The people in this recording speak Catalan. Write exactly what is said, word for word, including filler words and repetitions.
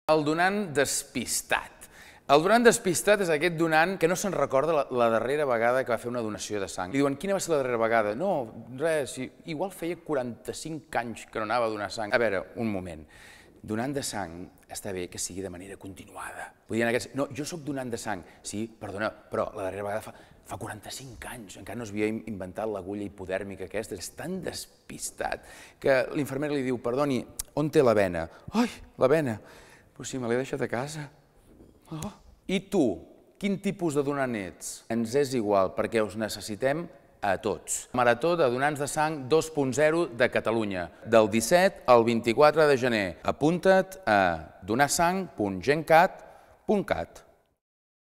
El donant despistat. El donant despistat és aquest donant que no se'n recorda la, la darrera vegada que va fer una donació de sang. Li diuen, quina va ser la darrera vegada? No, res, igual feia quaranta-cinc anys que no anava a donar sang. A veure, un moment. Donant de sang està bé que sigui de manera continuada. Podien aquests... No, jo sóc donant de sang. Sí, perdona, però la darrera vegada fa, fa quaranta-cinc anys. Encara no s'havia inventat l'agulla hipodèrmica aquesta. És tan despistat que l'infermera li diu, perdoni, on té la vena? Ai, la vena. Però si me l'he deixat a casa. Oh. I tu, quin tipus de donant ets? Ens és igual, perquè us necessitem a tots. Marató de donants de sang dos punt zero de Catalunya, del disset al vint-i-quatre de gener. Apunta't a donar sang punt gencat punt cat.